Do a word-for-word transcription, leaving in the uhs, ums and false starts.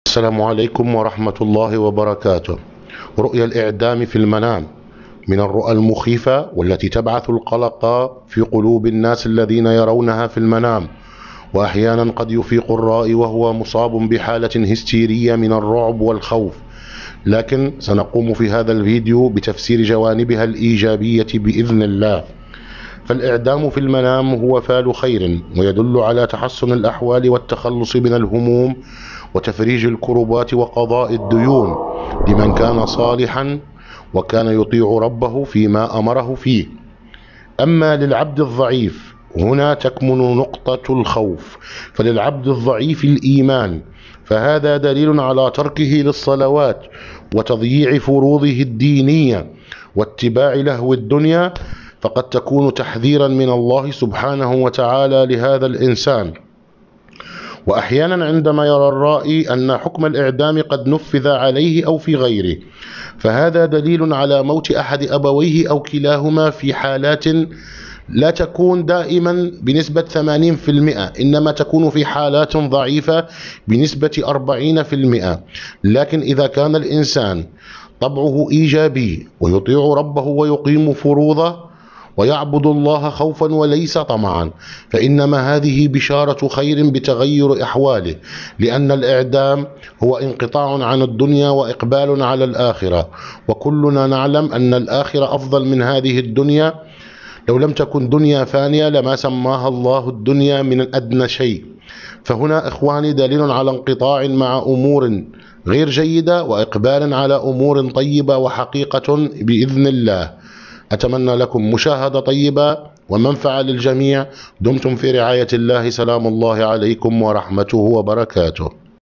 السلام عليكم ورحمة الله وبركاته. رؤيا الإعدام في المنام من الرؤى المخيفة والتي تبعث القلق في قلوب الناس الذين يرونها في المنام، وأحيانا قد يفيق الرائي وهو مصاب بحالة هستيرية من الرعب والخوف، لكن سنقوم في هذا الفيديو بتفسير جوانبها الإيجابية بإذن الله. فالإعدام في المنام هو فعل خير، ويدل على تحسن الأحوال والتخلص من الهموم وتفريج الكربات وقضاء الديون لمن كان صالحا وكان يطيع ربه فيما أمره فيه. أما للعبد الضعيف هنا تكمن نقطة الخوف، فللعبد الضعيف الإيمان، فهذا دليل على تركه للصلوات وتضييع فروضه الدينية واتباع لهو الدنيا، فقد تكون تحذيرا من الله سبحانه وتعالى لهذا الإنسان. وأحيانا عندما يرى الرائي أن حكم الإعدام قد نفذ عليه أو في غيره، فهذا دليل على موت أحد أبويه أو كلاهما في حالات لا تكون دائما بنسبة ثمانين بالمئة، إنما تكون في حالات ضعيفة بنسبة أربعين بالمئة. لكن إذا كان الإنسان طبعه إيجابي ويطيع ربه ويقيم فروضه ويعبد الله خوفا وليس طمعا، فإنما هذه بشارة خير بتغير أحواله، لأن الإعدام هو انقطاع عن الدنيا وإقبال على الآخرة، وكلنا نعلم أن الآخرة أفضل من هذه الدنيا. لو لم تكن دنيا فانية لما سماها الله الدنيا من أدنى شيء. فهنا إخواني دليل على انقطاع مع أمور غير جيدة وإقبال على أمور طيبة وحقيقة بإذن الله. أتمنى لكم مشاهدة طيبة ومنفعة للجميع. دمتم في رعاية الله. سلام الله عليكم ورحمته وبركاته.